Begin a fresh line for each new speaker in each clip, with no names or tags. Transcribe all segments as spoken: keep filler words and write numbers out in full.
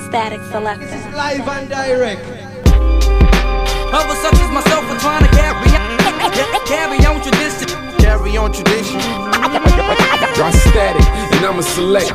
Statik Selektah.
This is live and direct.
Other such as myself are trying to carry on, carry on tradition.
Carry on tradition.
Drop static, and I'ma select.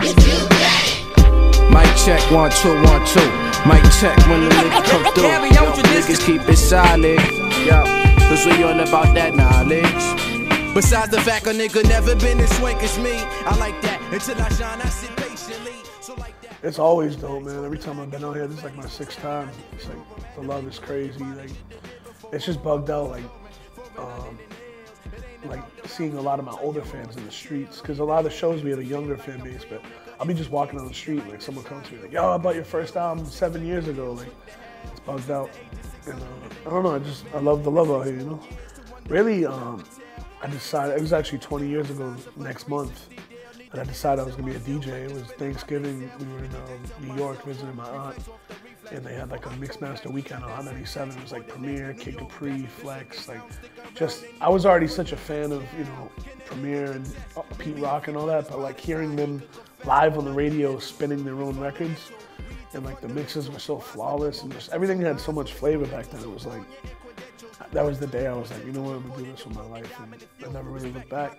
Mic check, one, two, one, two. Mic check when the nigga come through.
Carry on
Yo,
tradition.
niggas keep it solid. Yo, cause we on about that knowledge.
Besides the fact a nigga never been as swank as me, I like that. Until I shine, I sit patiently. So like that.
It's always dope, man. Every time I've been out here, this is like my sixth time. It's like, the love is crazy. Like, it's just bugged out, like, um, like seeing a lot of my older fans in the streets. Cause a lot of the shows we had a younger fan base, but I'll be just walking on the street, like someone comes to me like, yo, I bought your first album seven years ago. Like, it's bugged out. And uh, I don't know, I just, I love the love out here, you know? Really, um, I decided, it was actually twenty years ago next month, that I decided I was gonna be a D J. It was Thanksgiving, we were in um, New York visiting my aunt, and they had like a mixed master weekend on Hot ninety-seven. It was like Premier, Kid Capri, Flex, like just, I was already such a fan of, you know, Premier and uh, Pete Rock and all that, but like hearing them live on the radio spinning their own records, and like the mixes were so flawless, and just everything had so much flavor back then. It was like, that was the day I was like, you know what, I'm gonna do this with my life, and I never really looked back.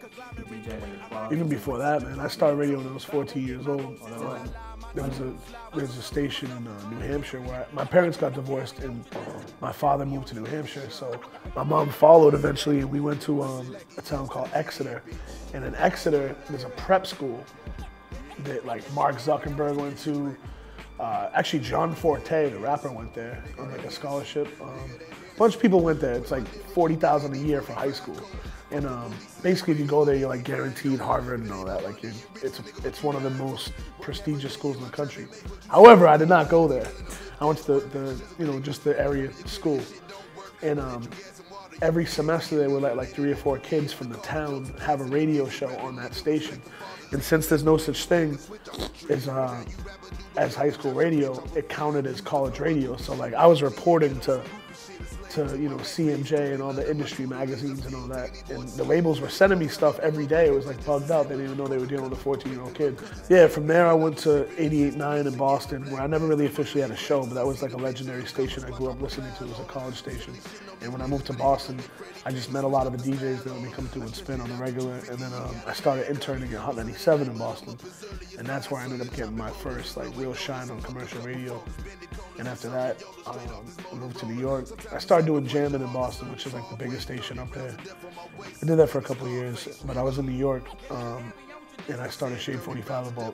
Even before that, man, I started radio when I was fourteen years old. Um, there was a there was a station in uh, New Hampshire where I, my parents got divorced, and my father moved to New Hampshire, so my mom followed eventually, and we went to um, a town called Exeter. And in Exeter, there's a prep school that like Mark Zuckerberg went to. Uh, actually, John Forte, the rapper, went there on like a scholarship. Um, a bunch of people went there. It's like forty thousand a year for high school, and um, basically, if you go there, you're like guaranteed Harvard and all that. Like, you're, it's it's one of the most prestigious schools in the country. However, I did not go there. I went to the, the you know just the area school, and um, every semester they would let like three or four kids from the town have a radio show on that station. And since there's no such thing as uh, as high school radio, it counted as college radio. So like I was reporting to to you know C M J and all the industry magazines and all that, and the labels were sending me stuff every day. It was like bugged out. They didn't even know they were dealing with a fourteen-year-old kid. Yeah, from there I went to eighty-eight point nine in Boston, where I never really officially had a show, but that was like a legendary station I grew up listening to. It was a college station. And when I moved to Boston, I just met a lot of the D Js that would come through and spin on the regular. And then um, I started interning at Hot ninety-seven in Boston, and that's where I ended up getting my first like real shine on commercial radio. And after that, um, I moved to New York. I started doing jamming in Boston, which is like the biggest station up there. I did that for a couple of years, but I was in New York, um, and I started Shade forty-five about,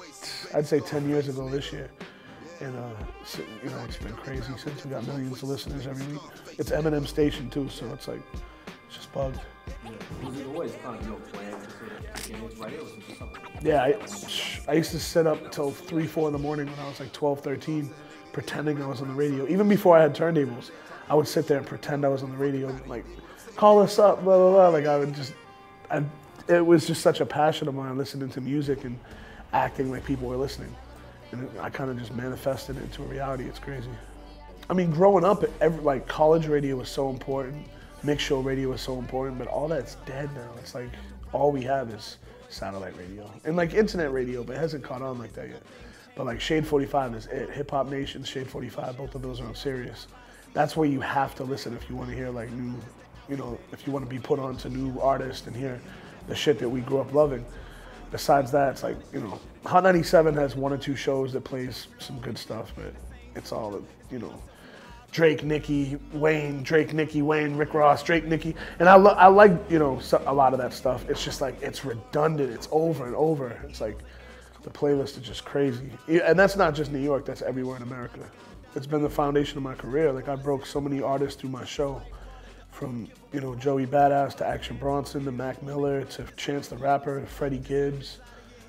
I'd say ten years ago this year. And uh, so, you know, it's been crazy since. We got millions of listeners every week. It's Eminem's station too, so it's like, it's just bugged.
Yeah. Was it always kind of your plan to sort of get into radio, or was it just something?
Yeah, I, I used to sit up until three, four in the morning when I was like twelve, thirteen, pretending I was on the radio. Even before I had turntables, I would sit there and pretend I was on the radio, like, call us up, blah, blah, blah. Like I would just, I, it was just such a passion of mine, listening to music and acting like people were listening. And I kind of just manifested it into a reality. It's crazy. I mean, growing up, every, like college radio was so important, mix show radio was so important, but all that's dead now. It's like all we have is satellite radio and like internet radio, but it hasn't caught on like that yet. But like Shade forty-five is it. Hip Hop Nation, Shade forty-five, both of those are on Sirius. That's where you have to listen if you want to hear like new, you know, if you want to be put on to new artists and hear the shit that we grew up loving. Besides that, it's like, you know, Hot ninety-seven has one or two shows that plays some good stuff, but it's all, you know, Drake, Nicki, Wayne, Drake, Nicki, Wayne, Rick Ross, Drake, Nicki. And I, lo I like, you know, so, a lot of that stuff. It's just like, it's redundant. It's over and over. It's like, the playlist is just crazy. And that's not just New York, that's everywhere in America. It's been the foundation of my career. Like I broke so many artists through my show. From, you know, Joey Bada to Action Bronson to Mac Miller to Chance the Rapper to Freddie Gibbs.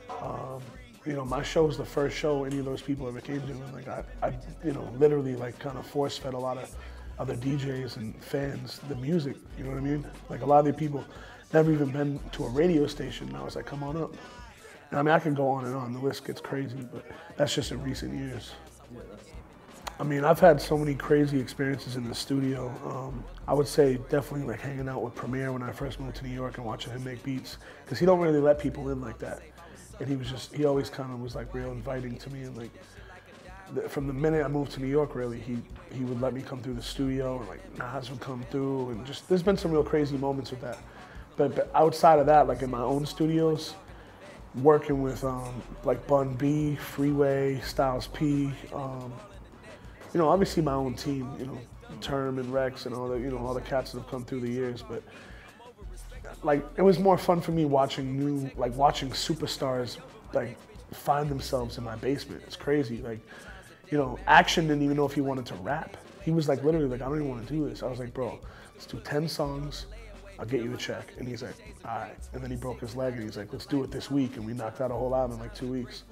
Um, you know, my show was the first show any of those people ever came to. And like I, I you know, literally like kind of force fed a lot of other D Js and fans the music, you know what I mean? Like a lot of the people never even been to a radio station. And I was like, come on up. And I mean, I could go on and on, the list gets crazy, but that's just in recent years. I mean, I've had so many crazy experiences in the studio. Um, I would say definitely like hanging out with Premier when I first moved to New York and watching him make beats, because he don't really let people in like that. And he was just, he always kind of was like real inviting to me, and like, th from the minute I moved to New York, really, he he would let me come through the studio, and like Nas would come through, and just there's been some real crazy moments with that. But, but outside of that, like in my own studios, working with um, like Bun B, Freeway, Styles P, um, you know, obviously my own team, you know, Term and Rex and all the, you know, all the cats that have come through the years, but like it was more fun for me watching new, like watching superstars like find themselves in my basement. It's crazy. Like, you know, Action didn't even know if he wanted to rap. He was like literally like, I don't even want to do this. I was like, bro, let's do ten songs. I'll get you a check. And he's like, all right. And then he broke his leg and he's like, let's do it this week. And we knocked out a whole album in like two weeks.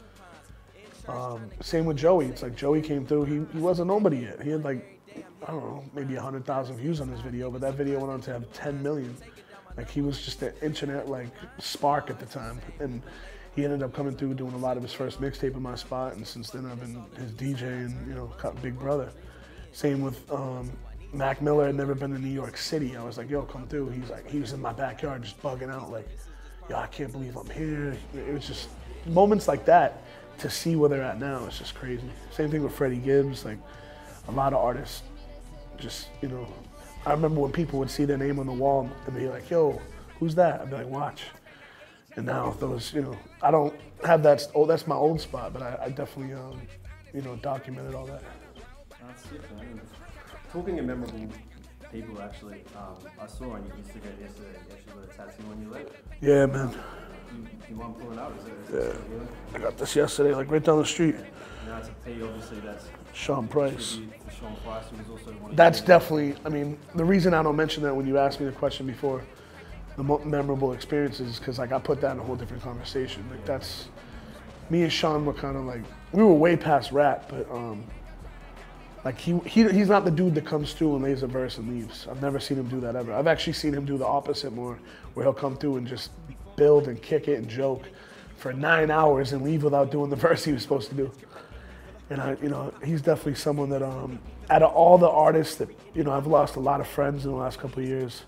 Um, same with Joey. It's like Joey came through. He, he wasn't nobody yet. He had like, I don't know, maybe one hundred thousand views on his video, but that video went on to have ten million. Like he was just an internet like spark at the time. And he ended up coming through doing a lot of his first mixtape in my spot. And since then I've been his D J and, you know, Big Brother. Same with um, Mac Miller. Had never been to New York City. I was like, yo, come through. He's like, he was in my backyard just bugging out like, yo, I can't believe I'm here. It was just moments like that to see where they're at now. It's just crazy. Same thing with Freddie Gibbs. Like a lot of artists just, you know, I remember when people would see their name on the wall and be like, yo, who's that? I'd be like, watch. And now those, you know, I don't have that, oh, that's my old spot, but I, I definitely, um, you know, documented all that.
That's it, man. Talking of memorable people, actually, um, I saw on your Instagram yesterday, you actually got a tattoo on your leg.
Yeah, man.
You, you mind pulling out? Is it, is
Yeah.
it really?
I got this yesterday, like right down the street.
Now to pay, obviously, that's
Sean Price.
tribute to Sean Price, who was also one of
That's
the-
definitely, I mean, the reason I don't mention that when you asked me the question before, the mo memorable experiences, because like I put that in a whole different conversation. Like that's, me and Sean were kind of like, we were way past rap, but um, like he, he he's not the dude that comes through and lays a verse and leaves. I've never seen him do that ever. I've actually seen him do the opposite more, where he'll come through and just build and kick it and joke for nine hours and leave without doing the verse he was supposed to do. And I, you know, he's definitely someone that, um, out of all the artists that, you know, I've lost a lot of friends in the last couple of years.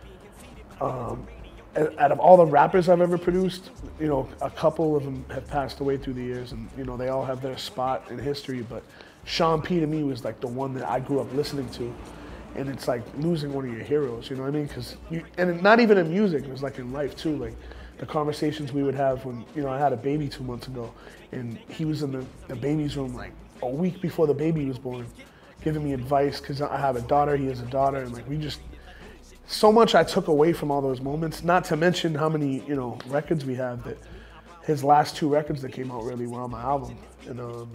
Um, out of all the rappers I've ever produced, you know, a couple of them have passed away through the years, and you know, they all have their spot in history. But Sean P to me was like the one that I grew up listening to, and it's like losing one of your heroes. You know what I mean? Because you, and not even in music, it was like in life too. Like the conversations we would have when, you know, I had a baby two months ago, and he was in the, the baby's room like a week before the baby was born, giving me advice because I have a daughter, he has a daughter, and like we just. So much I took away from all those moments, not to mention how many, you know, records we have that his last two records that came out really were on my album. And um,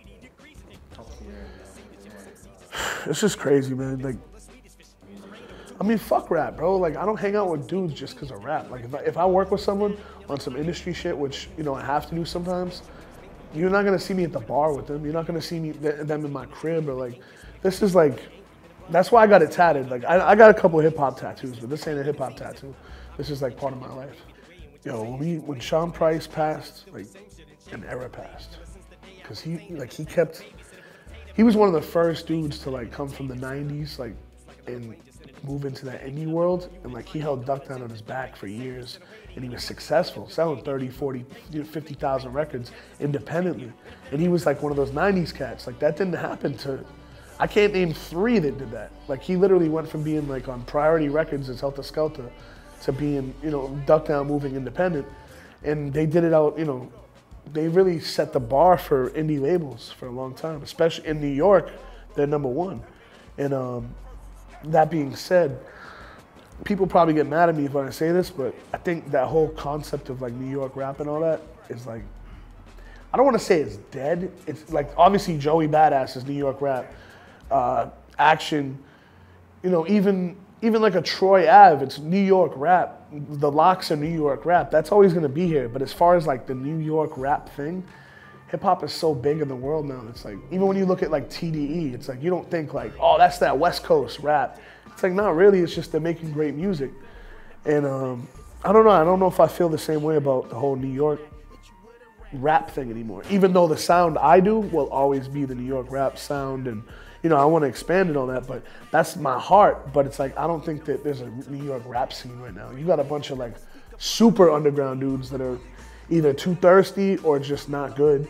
it's just crazy, man. Like, I mean, fuck rap, bro. Like, I don't hang out with dudes just because of rap. Like, if I, if I work with someone on some industry shit, which, you know, I have to do sometimes, you're not going to see me at the bar with them. You're not going to see me th them in my crib or like, this is like, that's why I got it tatted. Like I, I got a couple of hip hop tattoos, but this ain't a hip hop tattoo. This is like part of my life. Yo, when we when Sean Price passed, like an era passed, because he like he kept. He was one of the first dudes to like come from the nineties, like, and move into that indie world, and like he held Duck Down on his back for years, and he was successful, selling thirty, forty, fifty thousand records independently, and he was like one of those nineties cats. Like that didn't happen to. I can't name three that did that. Like he literally went from being like on Priority Records as Helter Skelter to being, you know, Duck Down moving independent. And they did it out, you know, they really set the bar for indie labels for a long time, especially in New York, they're number one. And um, that being said, people probably get mad at me when I say this, but I think that whole concept of like New York rap and all that is like, I don't want to say it's dead. It's like, obviously Joey Badass is New York rap. Uh, Action, you know, even even like a Troy Ave, it's New York rap. The Locks are New York rap. That's always gonna be here. But as far as like the New York rap thing, hip hop is so big in the world now. It's like, even when you look at like T D E, it's like you don't think like, oh, that's that West Coast rap. It's like, not really. It's just they're making great music. And um, I don't know. I don't know if I feel the same way about the whole New York rap thing anymore. Even though the sound I do will always be the New York rap sound, and you know, I want to expand it on that, but that's my heart. But it's like, I don't think that there's a New York rap scene right now. You got a bunch of like super underground dudes that are either too thirsty or just not good.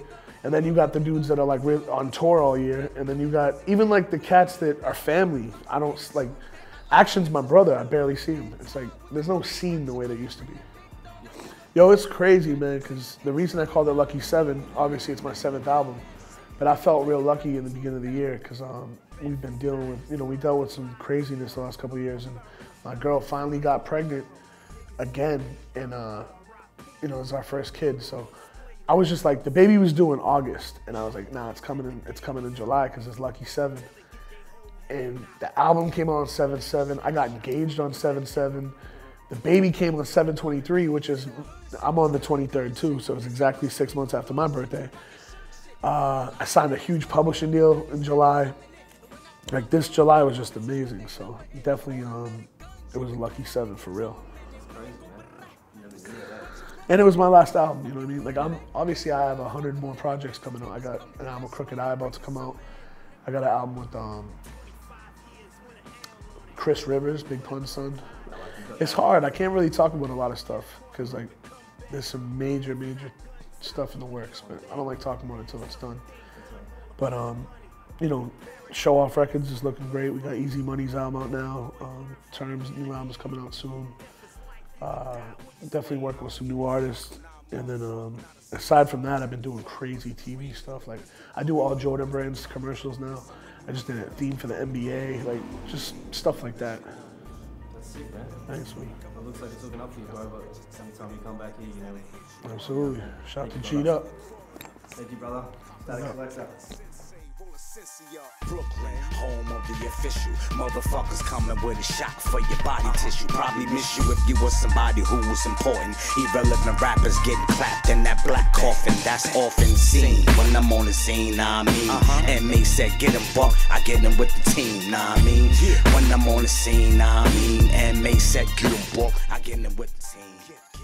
And then you got the dudes that are like on tour all year. And then you got even like the cats that are family. I don't, like, Action's my brother. I barely see him. It's like, there's no scene the way there used to be. Yo, it's crazy, man, because the reason I called it Lucky Seven, obviously it's my seventh album, but I felt real lucky in the beginning of the year because um, we've been dealing with, you know, we dealt with some craziness the last couple of years, and my girl finally got pregnant again, and, uh, you know, it was our first kid, so I was just like, the baby was due in August, and I was like, nah, it's coming in, it's coming in July because it's Lucky Seven. And the album came out on seven seven, I got engaged on seven seven, the baby came on seven twenty-three, which is, I'm on the twenty-third too, so it's exactly six months after my birthday. Uh, I signed a huge publishing deal in July. Like this July was just amazing, so definitely um, it was a Lucky Seven for real.
That's crazy, man. You never knew that.
And it was my last album, you know what I mean? Like I'm, obviously I have a hundred more projects coming out. I got an album with Crooked Eye about to come out. I got an album with um, Chris Rivers, Big Pun's son. It's hard. I can't really talk about a lot of stuff because like there's some major, major stuff in the works, but I don't like talking about it until it's done. But um, you know, Show Off Records is looking great. We got Easy Money's album out now. Um, Terms new album's coming out soon. Uh, definitely working with some new artists. And then um, aside from that, I've been doing crazy T V stuff. Like I do all Jordan Brands commercials now. I just did a theme for the N B A, like just stuff like that.
That's sick, man.
Thanks, man.
It looks like it's looking up for you, bro, but anytime you come back here, you know.
Absolutely. Shout out to
Thank you,
Geedup.
Thank you, brother. Statik Selektah.
Brooklyn, home of the official. Motherfuckers coming with a shot for your body tissue. Probably miss you if you were somebody who was important. Irrelevant rappers getting clapped in that black coffin. That's often seen when I'm on the scene, nah I mean. Uh-huh. And May said get him buck, I get him with the team, nah I mean. Yeah. When I'm on the scene, nah I mean. And May said get him buck, I get him with the team.